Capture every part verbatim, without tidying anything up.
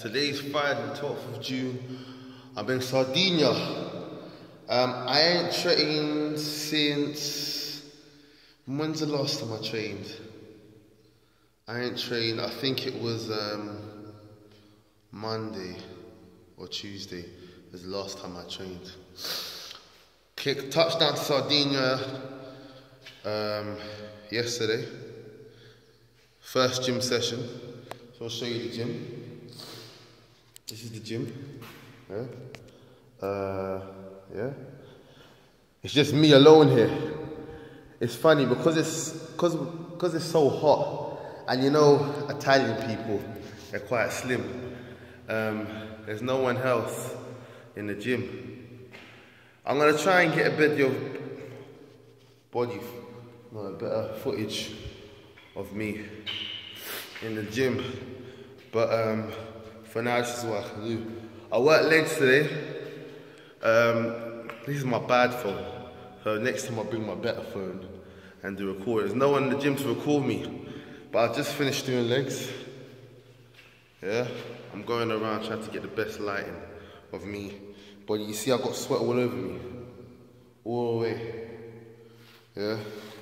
Today's Friday, the twelfth of June. I'm in Sardinia. Um, I ain't trained since... When's the last time I trained? I ain't trained, I think it was um, Monday or Tuesday was the last time I trained. Kick, touchdown to Sardinia um, yesterday. First gym session. So I'll show you the gym. This is the gym. Yeah. Uh, yeah. It's just me alone here. It's funny because it's because because it's so hot, and you know Italian people, they're quite slim. Um, there's no one else in the gym. I'm gonna try and get a bit of body, no, a better footage of me in the gym, but um, for now this is what I can do. I worked legs today. Um, this is my bad phone, so next time I'll bring my better phone and do record. There's no one in the gym to record me, but I just finished doing legs. Yeah, I'm going around trying to get the best lighting of me. But you see, I got sweat all over me, all the way. Yeah.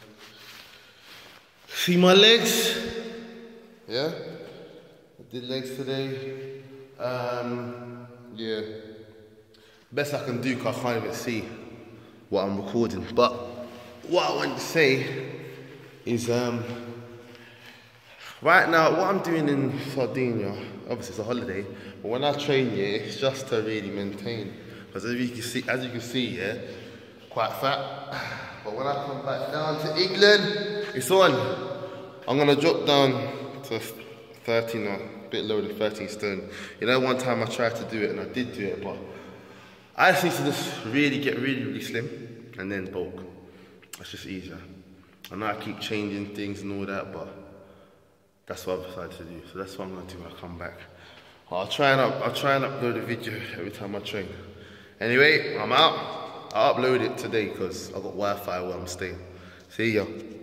See my legs? Yeah. I did legs today. Um, yeah. Best I can do because I can't even see what I'm recording. But what I want to say is, um, right now, what I'm doing in Sardinia, obviously it's a holiday, but when I train here, yeah, it's just to really maintain. Because as you can see, as you can see, yeah, quite fat. But when I come back down to England, it's on. I'm gonna drop down to thirteen, or a bit lower than thirteen stone. You know, one time I tried to do it and I did do it, but I just need to just really get really, really slim and then bulk. That's just easier. I know I keep changing things and all that, but that's what I've decided to do. So that's what I'm gonna do when I come back. I'll try and up, I'll try and upload a video every time I train. Anyway, I'm out. I'll upload it today because I've got Wi-Fi where I'm staying. See ya.